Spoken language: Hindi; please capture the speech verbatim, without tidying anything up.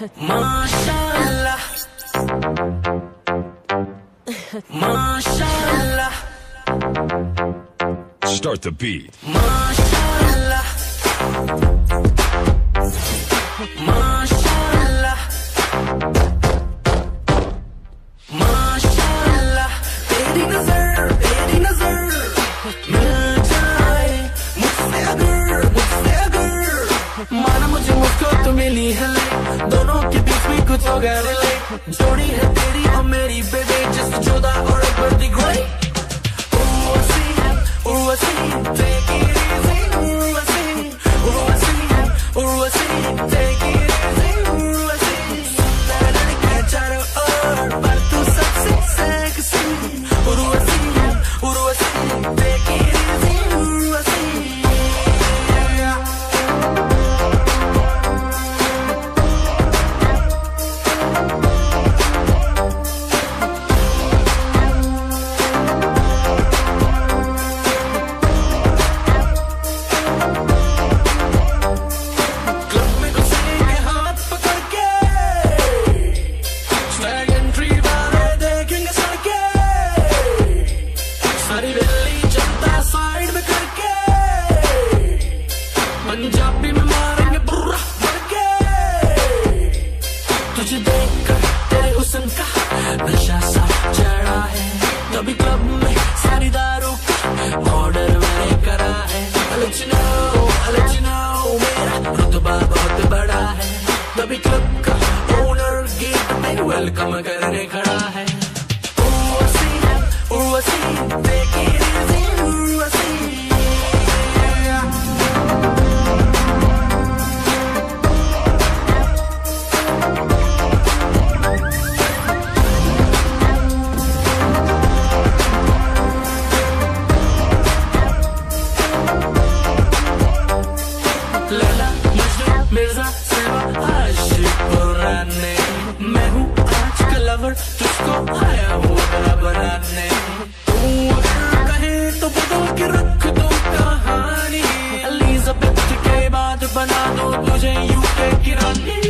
माशाल्लाह माशाल्लाह Start the beat. माशाल्लाह माशाल्लाह माशाल्लाह तेरी नजर तेरी नजर मिल जाए मुझसे अगर मुझसे अगर माना मुझे मुझको तो मिली है दोनों के बीच में कुछ हो गया रिले जोड़ी है तेरी और मेरी बेबी जस्ट जोधा और Akbar the great Urvashi, take it easy, Urvashi, Urvashi, Urvashi, take it easy, Urvashi. तेरे लड़के चारों ओर पर तू सबसे sexy, Urvashi, Urvashi, take it easy, Urvashi. Punjabi में मारेंगे बुर्रा करके तुझे देखकर तेरे हुस्न का नशा सा चढ़ा है कभी क्लब में सारी दारू का ऑर्डर मैंने करा है let you know, let you know मेरा रुतबा बहुत बड़ा है कभी क्लब का ओनर गेट में वेलकम करने खड़ा है Urvashi Urvashi take it easy Urvashi Laila Majnu Mirza सेवा आशिक पुराने मैं हूँ आज का लवर तुझको आया हूँ तेरा बनाने तू अगर कहे तो बदल के रख दो कहानी एलिजाबेथ के बाद बना दो तुझे यूके की रानी